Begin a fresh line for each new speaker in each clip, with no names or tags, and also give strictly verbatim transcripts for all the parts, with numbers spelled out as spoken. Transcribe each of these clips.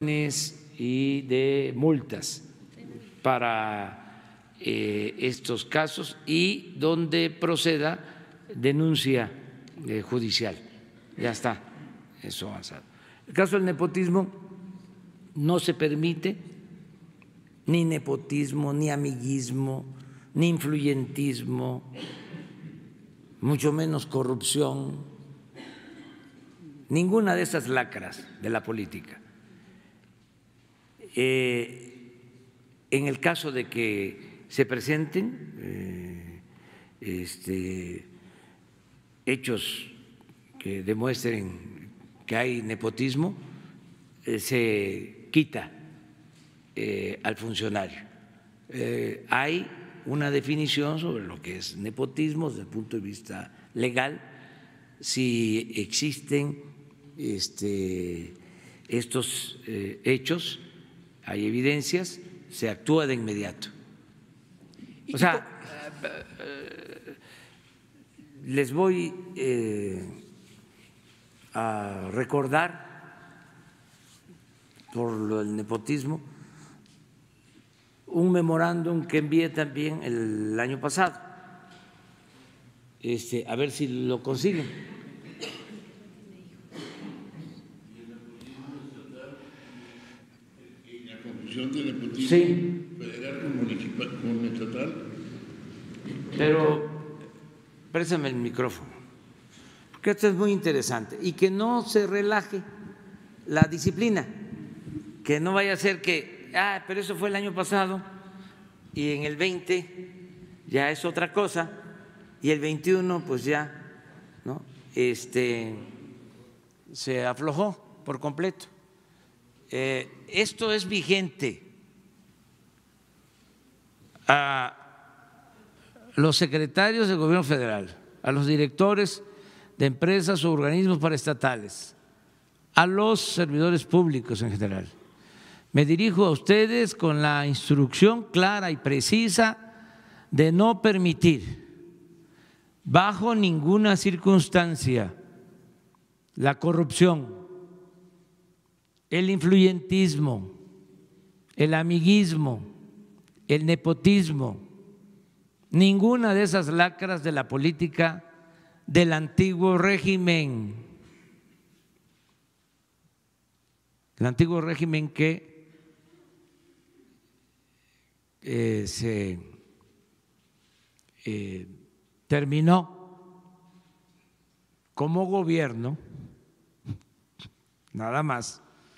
y de multas para eh, estos casos y donde proceda denuncia eh, judicial. Ya está, eso avanzado. El caso del nepotismo no se permite ni nepotismo, ni amiguismo, ni influyentismo, mucho menos corrupción, ninguna de esas lacras de la política. Eh, en el caso de que se presenten eh, este, hechos que demuestren que hay nepotismo, eh, se quita eh, al funcionario. Eh, hay una definición sobre lo que es nepotismo desde el punto de vista legal, si existen este, estos eh, hechos, hay evidencias, se actúa de inmediato. O sea, les voy eh, a recordar por lo del nepotismo un memorándum que envié también el año pasado, este, a ver si lo consiguen.
De nepotismo,
sí,
federal con municipal, con estatal.
Pero préstame el micrófono, porque esto es muy interesante y que no se relaje la disciplina, que no vaya a ser que, ah, pero eso fue el año pasado y en el veinte ya es otra cosa y el veintiuno pues ya, ¿no? Este, se aflojó por completo. Eh, esto es vigente a los secretarios del Gobierno federal, a los directores de empresas o organismos paraestatales, a los servidores públicos en general. Me dirijo a ustedes con la instrucción clara y precisa de no permitir bajo ninguna circunstancia la corrupción, el influyentismo, el amiguismo, el nepotismo, ninguna de esas lacras de la política del antiguo régimen, el antiguo régimen que eh, se eh, terminó como gobierno, nada más,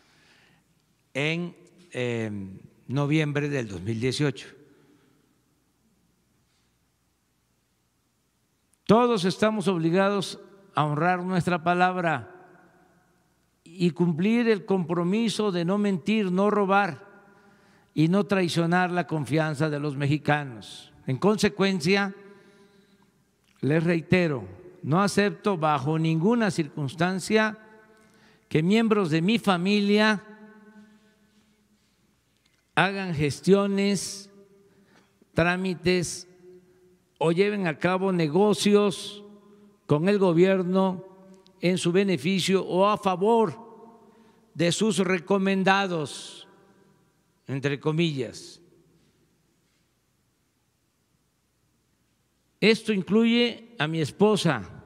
en eh, noviembre del dos mil dieciocho. Todos estamos obligados a honrar nuestra palabra y cumplir el compromiso de no mentir, no robar y no traicionar la confianza de los mexicanos. En consecuencia, les reitero, no acepto bajo ninguna circunstancia que miembros de mi familia hagan gestiones, trámites o lleven a cabo negocios con el gobierno en su beneficio o a favor de sus recomendados, entre comillas. Esto incluye a mi esposa,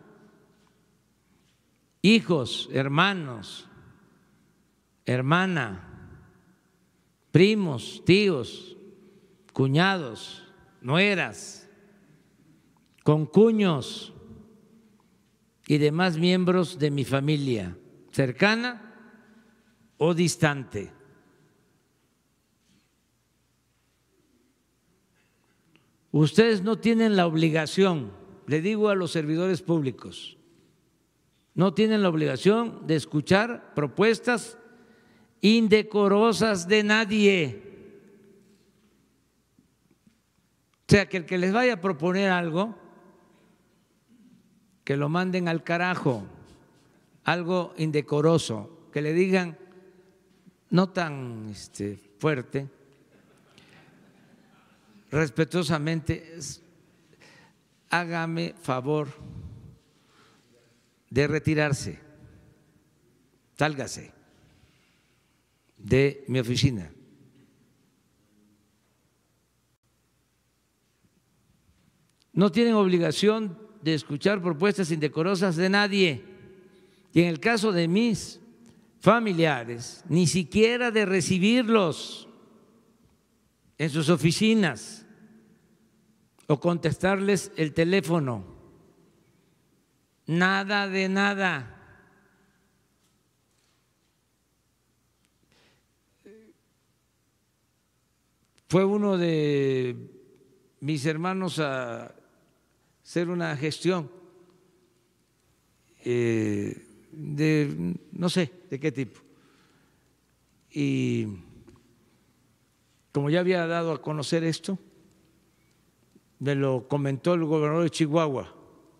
hijos, hermanos, hermana, primos, tíos, cuñados, nueras, concuños y demás miembros de mi familia, cercana o distante. Ustedes no tienen la obligación, le digo a los servidores públicos, no tienen la obligación de escuchar propuestas indecorosas de nadie. O sea, que el que les vaya a proponer algo, que lo manden al carajo, algo indecoroso, que le digan, no tan este, fuerte, respetuosamente, hágame favor de retirarse, sálgase. de mi oficina. No tienen obligación de escuchar propuestas indecorosas de nadie. Y en el caso de mis familiares, ni siquiera de recibirlos en sus oficinas o contestarles el teléfono. Nada de nada. Fue uno de mis hermanos a hacer una gestión eh, de no sé de qué tipo. Y como ya había dado a conocer esto, me lo comentó el gobernador de Chihuahua,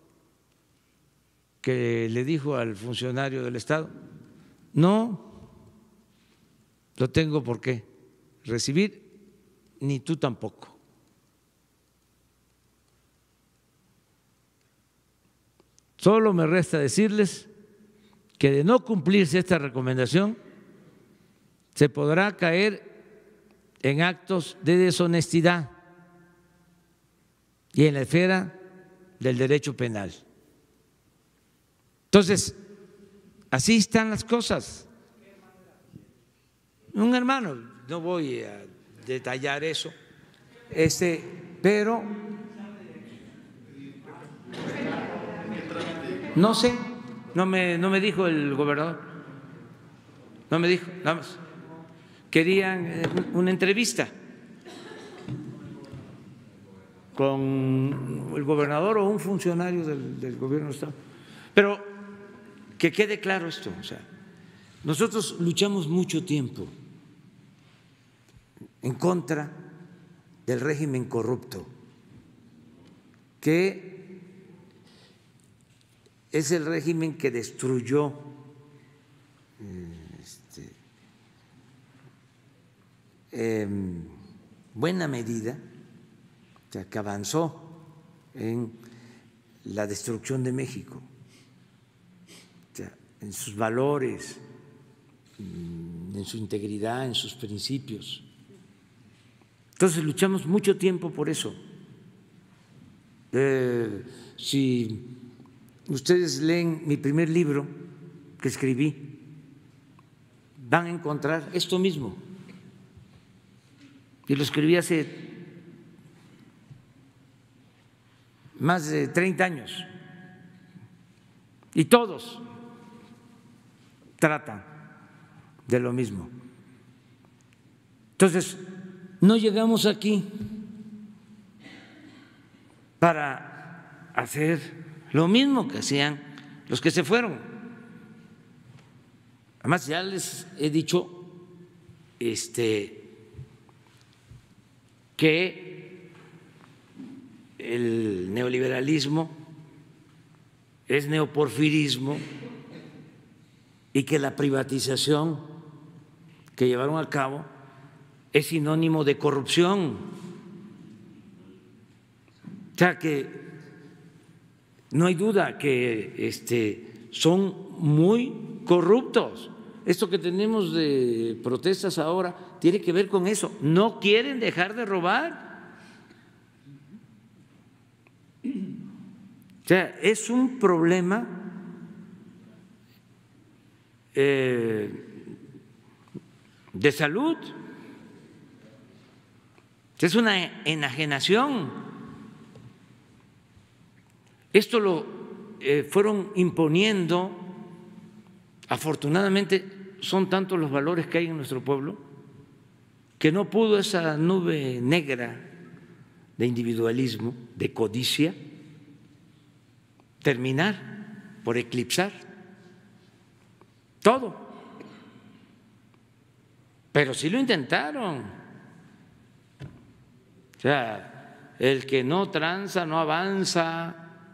que le dijo al funcionario del Estado: no lo tengo por qué recibir, ni tú tampoco. Solo me resta decirles que de no cumplirse esta recomendación se podrá caer en actos de deshonestidad y en la esfera del derecho penal. Entonces, así están las cosas. Un hermano, no voy a detallar eso, este, pero no sé, no me, no me dijo el gobernador, no me dijo, nada más. Querían una entrevista con el gobernador o un funcionario del, del gobierno del Estado. Pero que quede claro esto, o sea, nosotros luchamos mucho tiempo en contra del régimen corrupto, que es el régimen que destruyó este, en buena medida, o sea, que avanzó en la destrucción de México, o sea, en sus valores, en su integridad, en sus principios. Entonces luchamos mucho tiempo por eso. Eh, si ustedes leen mi primer libro que escribí, van a encontrar esto mismo. Y lo escribí hace más de treinta años. Y todos tratan de lo mismo. Entonces, no llegamos aquí para hacer lo mismo que hacían los que se fueron. Además, ya les he dicho este, que el neoliberalismo es neoporfirismo y que la privatización que llevaron a cabo es sinónimo de corrupción. O sea que no hay duda que este, son muy corruptos. Esto que tenemos de protestas ahora tiene que ver con eso. No quieren dejar de robar. O sea, es un problema eh, de salud. Es una enajenación. Esto lo eh, fueron imponiendo. Afortunadamente son tantos los valores que hay en nuestro pueblo que no pudo esa nube negra de individualismo, de codicia, terminar por eclipsar todo. Pero sí lo intentaron. O sea, el que no tranza no avanza,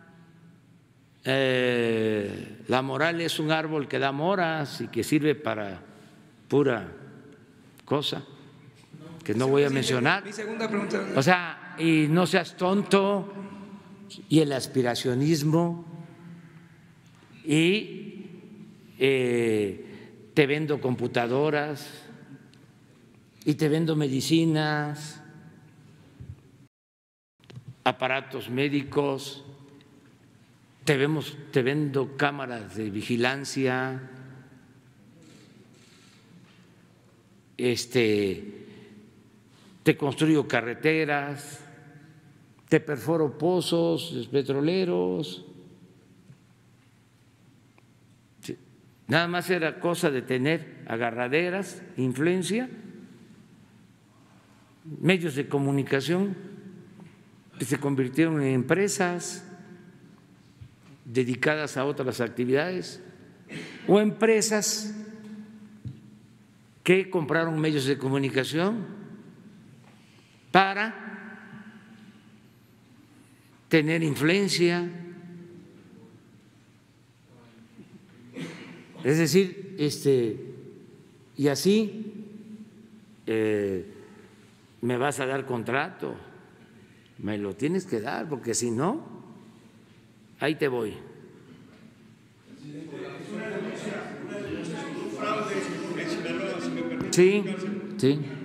eh, la moral es un árbol que da moras y que sirve para pura cosa que no voy a mencionar.
Mi segunda pregunta.
O sea, y no seas tonto, y el aspiracionismo, y eh, te vendo computadoras, y te vendo medicinas, aparatos médicos, te, vemos, te vendo cámaras de vigilancia, este, te construyo carreteras, te perforo pozos petroleros. Nada más era cosa de tener agarraderas, influencia, medios de comunicación que se convirtieron en empresas dedicadas a otras actividades o empresas que compraron medios de comunicación para tener influencia. Es decir, este, y así eh, me vas a dar contrato, me lo tienes que dar, porque si no, ahí te voy. Sí, sí.